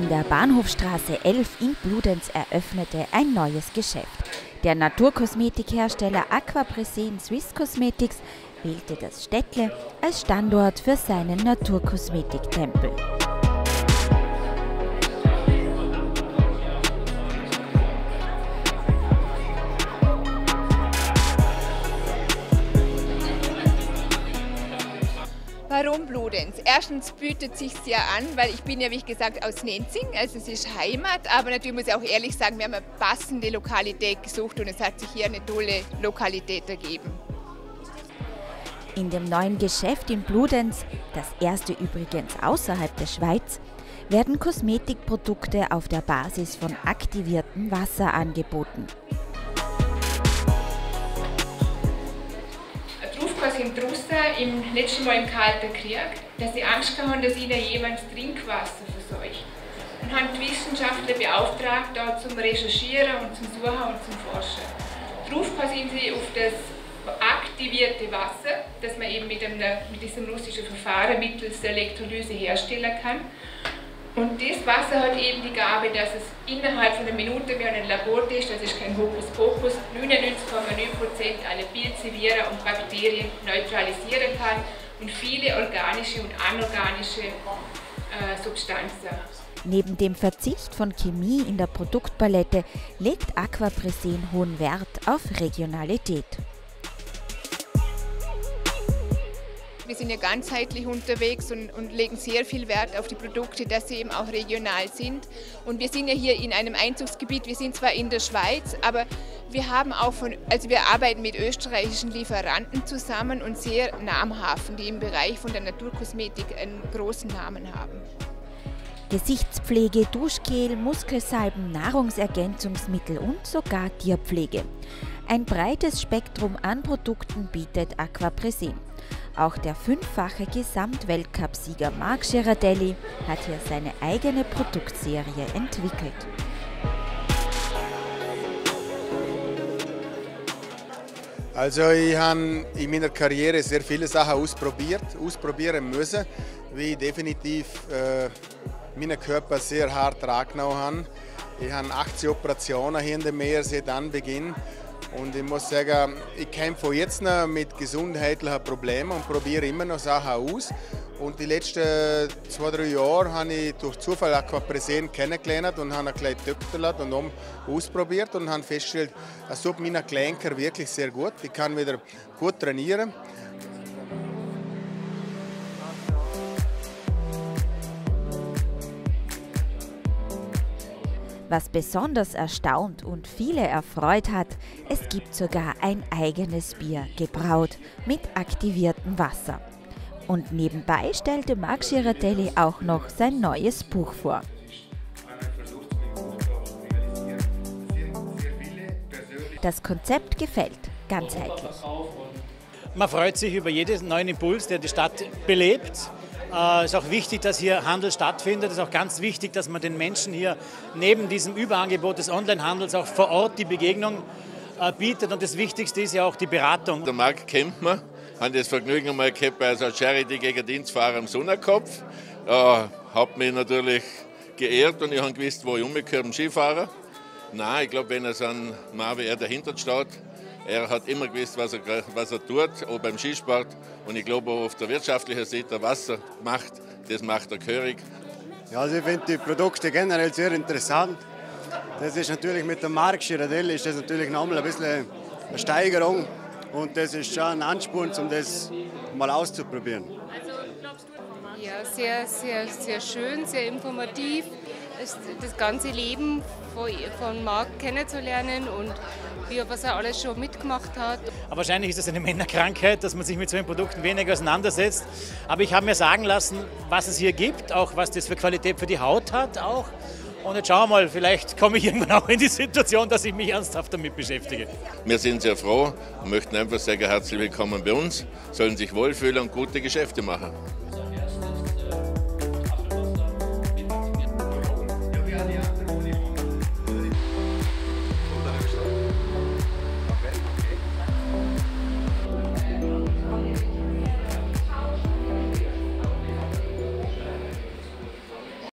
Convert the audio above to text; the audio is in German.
der Bahnhofstraße 11 in Bludenz eröffnete ein neues Geschäft. Der Naturkosmetikhersteller Aquapresene Swiss Cosmetics wählte das Städtle als Standort für seinen Naturkosmetiktempel. Warum Bludenz? Erstens bietet es sich ja an, weil ich bin ja, wie gesagt, aus Nenzing, also es ist Heimat, aber natürlich muss ich auch ehrlich sagen, wir haben eine passende Lokalität gesucht und es hat sich hier eine tolle Lokalität ergeben. In dem neuen Geschäft in Bludenz, das erste übrigens außerhalb der Schweiz, werden Kosmetikprodukte auf der Basis von aktiviertem Wasser angeboten. Sind draußen im letzten Mal im Kalten Krieg, dass sie Angst haben, dass ihnen jemand das Trinkwasser verseucht. Und haben die Wissenschaftler beauftragt, da zum Recherchieren und zum Suchen und zum Forschen. Darauf sind sie auf das aktivierte Wasser, das man eben mit diesem russischen Verfahren mittels der Elektrolyse herstellen kann. Und das Wasser hat eben die Gabe, dass es innerhalb von einer Minute, wie ein Labortest, das ist kein Hokuspokus, 99,9% alle Pilze, Viren und Bakterien neutralisieren kann und viele organische und anorganische Substanzen. Neben dem Verzicht von Chemie in der Produktpalette legt Aquapresene hohen Wert auf Regionalität. Wir sind ja ganzheitlich unterwegs und legen sehr viel Wert auf die Produkte, dass sie eben auch regional sind. Und wir sind ja hier in einem Einzugsgebiet, wir sind zwar in der Schweiz, aber wir haben auch wir arbeiten mit österreichischen Lieferanten zusammen und sehr namhaften, die im Bereich von der Naturkosmetik einen großen Namen haben. Gesichtspflege, Duschgel, Muskelsalben, Nahrungsergänzungsmittel und sogar Tierpflege. Ein breites Spektrum an Produkten bietet Aquapresene. Auch der 5-fache Gesamtweltcup-Sieger Marc Girardelli hat hier seine eigene Produktserie entwickelt. Also ich habe in meiner Karriere sehr viele Sachen ausprobieren müssen, wie ich definitiv meinen Körper sehr hart angenommen habe. Ich habe 80 Operationen hinter mir seit Anbeginn. Und ich muss sagen, ich kämpfe jetzt noch mit gesundheitlichen Problemen und probiere immer noch Sachen aus. Und die letzten 2-3 Jahre habe ich durch Zufall Aquapresene kennengelernt und habe ein kleines Töpfchen und ausprobiert und habe festgestellt, es tut meinen Gelenken wirklich sehr gut. Ich kann wieder gut trainieren. Was besonders erstaunt und viele erfreut hat, es gibt sogar ein eigenes Bier, gebraut mit aktiviertem Wasser. Und nebenbei stellte Marc Girardelli auch noch sein neues Buch vor. Das Konzept gefällt, ganzheitlich. Man freut sich über jeden neuen Impuls, der die Stadt belebt. Es ist auch wichtig, dass hier Handel stattfindet. Es ist auch ganz wichtig, dass man den Menschen hier neben diesem Überangebot des Onlinehandels auch vor Ort die Begegnung bietet. Und das Wichtigste ist ja auch die Beratung. Der Marc kennt man, hat das Vergnügen einmal gehabt bei einer Charity gegen Dienstfahrer am Sonnekopf. Hat mich natürlich geehrt und ich habe gewusst, wo ich umgekehrt am Skifahrer. Nein, ich glaube, wenn er so ein Mann wie er dahinter steht, er hat immer gewusst, was er tut, auch beim Skisport. Und ich glaube, auch auf der wirtschaftlichen Seite, was er macht, das macht er gehörig. Ja, also ich finde die Produkte generell sehr interessant. Das ist natürlich mit dem Marc Girardelli ist das natürlich nochmal ein bisschen eine Steigerung. Und das ist schon ein Ansporn, um das mal auszuprobieren. Ja, sehr schön, sehr informativ. Das ganze Leben von Marc kennenzulernen und was er alles schon mitgemacht hat. Aber wahrscheinlich ist es eine Männerkrankheit, dass man sich mit solchen Produkten weniger auseinandersetzt. Aber ich habe mir sagen lassen, was es hier gibt, auch was das für Qualität für die Haut hat. Auch. Und jetzt schauen wir mal, vielleicht komme ich irgendwann auch in die Situation, dass ich mich ernsthaft damit beschäftige. Wir sind sehr froh und möchten einfach sagen, herzlich willkommen bei uns, sollen sich wohlfühlen und gute Geschäfte machen.